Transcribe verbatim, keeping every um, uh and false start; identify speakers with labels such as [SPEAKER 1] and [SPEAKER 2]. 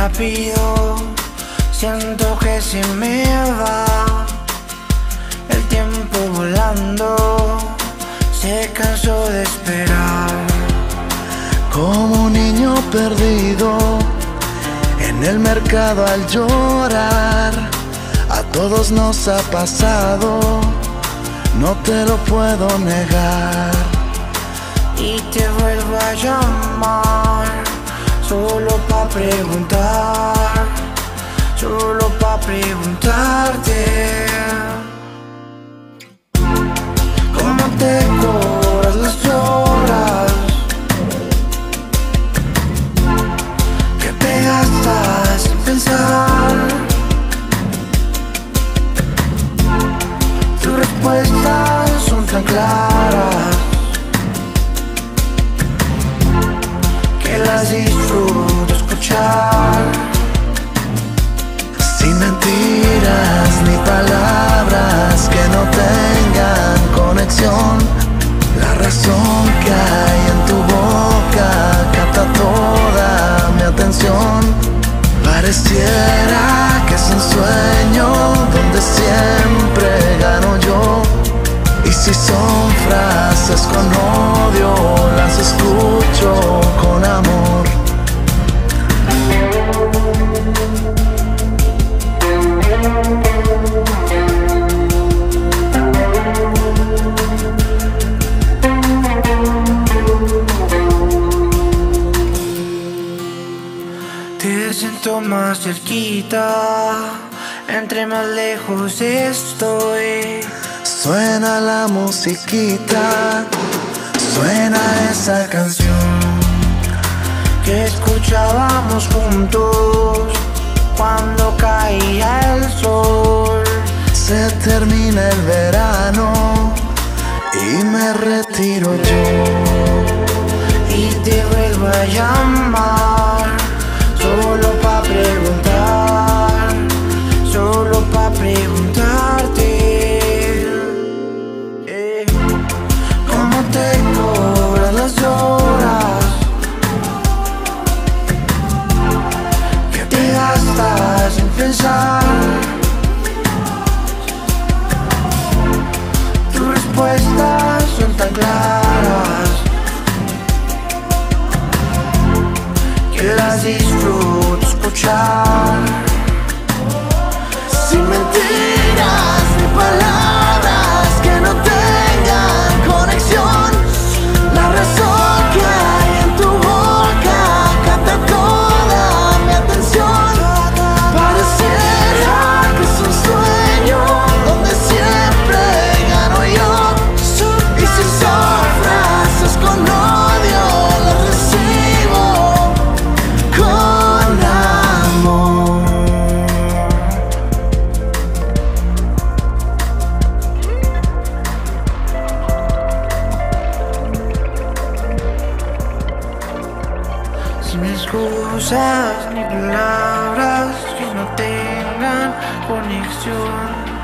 [SPEAKER 1] rápido, siento que se me va el tiempo volando, se cansó de esperar.
[SPEAKER 2] Como un niño perdido en el mercado al llorar, a todos nos ha pasado, no te lo puedo negar.
[SPEAKER 1] Y te vuelvo a llamar, solo pa' preguntar, solo pa' preguntarte ¿cómo te cobras las horas que te gastas sin pensar? Tus respuestas son tan claras que las disfruto escuchar.
[SPEAKER 2] Sin mentiras ni palabras que no tengan conexión, la razón que hay en tu boca capta toda mi atención. Pareciera que es un sueño donde siempre gano yo, y si son frases con odio, las escucho con amor.
[SPEAKER 1] Te siento más cerquita, entre más lejos estoy.
[SPEAKER 2] Suena la musiquita, suena esa canción
[SPEAKER 1] que escuchábamos juntos cuando caía el sol.
[SPEAKER 2] Se termina el verano y me retiro yo,
[SPEAKER 1] y te vuelvo a llamar, solo pa' preguntar, solo pa' preguntarte eh, ¿cómo te cobras las horas que te gastas sin pensar? Tus respuestas son tan claras que las disfruto escuchar.
[SPEAKER 2] sin mentiras ni palabras que no tengan conexión, la razón que hay en tu boca capta toda mi atención. Pareciera que es un sueño donde siempre gano yo, y si son frases con odio, las recibo con amor.
[SPEAKER 1] Sin excusas ni palabras que no tengan conexión.